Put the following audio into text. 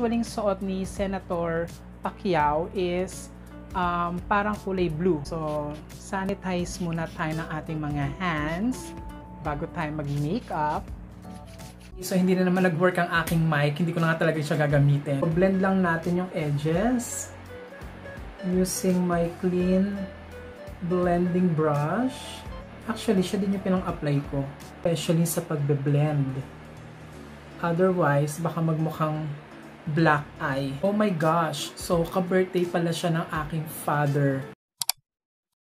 usually suot ni Senator Pacquiao is parang kulay blue. So, sanitize muna tayo ng ating mga hands bago tayo mag-makeup. So, hindi na naman nag-work ang aking mic. Hindi ko na nga talaga siya gagamitin. So, blend lang natin yung edges using my clean blending brush. Actually, siya din yung pinang-apply ko. Especially sa pagbe-blend. Otherwise, baka magmukhang black eye. Oh my gosh! So, ka-birthday pala siya ng aking father.